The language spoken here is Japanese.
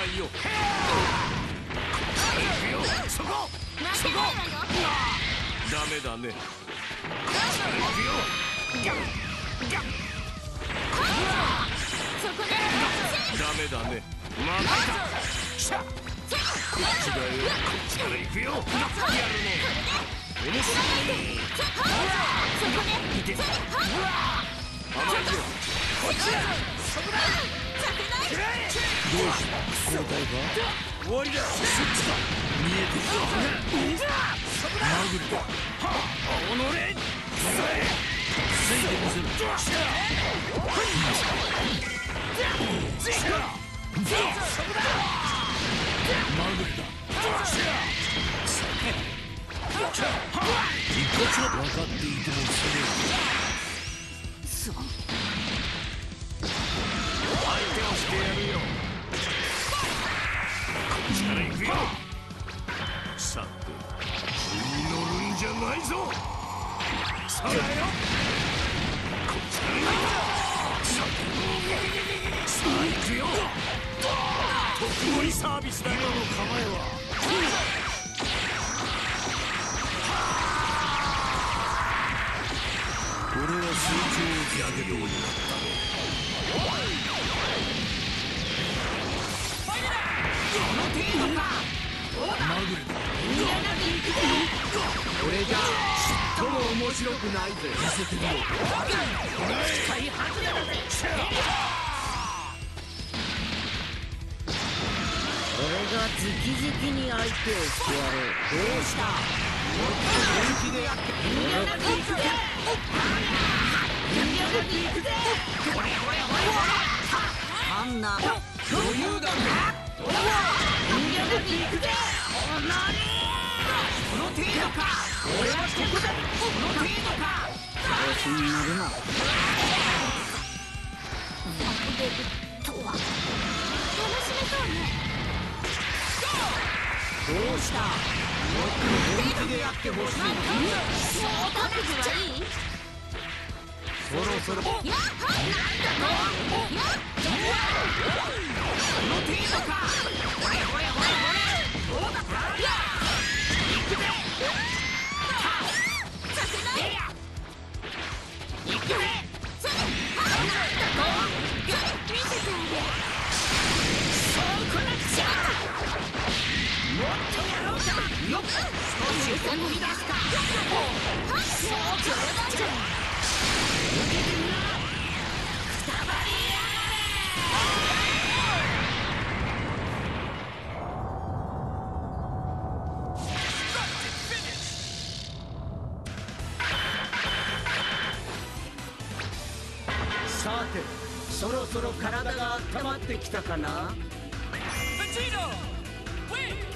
いよ。そこそこ。ダメだね。ダメだね。またこっちだよ。こっちから行くよ。やるね。面白い。いて。甘いよ。こっちだ。そこだ。どうした？交代か？終わりだ。そっちだ。見えてきた。そこだ。マグルだ。おのれ。ついてみせる。そこだ。マグルだ。一発は分かっていてもそれ相手をしてやるよ。こっちから行くよ。さてに乗るんじゃないぞ。さあよ。こっちから行くよ。さあ行くよ。特盛りサービスだよ。今の構えは俺は成長をやるようになったね。この程度か。マグルだ。これじゃちっとも面白くないぜ。見せてみろ。使い外れだぜ。 俺が直々に相手をしてやろう。 どうした？もっと本気でやって。 あんな余裕だね。この程度か。俺はここだ。この程度か。 調子に乗るな。 どうした？もっと本気でやってほしい。そろそろ。この程度か。ほれほれほれほれ。どうだった？行くぜ。させない。行くぜ。見せてあげる。そうこなくちゃ。もっとやろうか。よっ。少し踏み出すか。そう冗談じゃ。受けてみな。くたばりやさて、そろそろ体が温まってきたかな。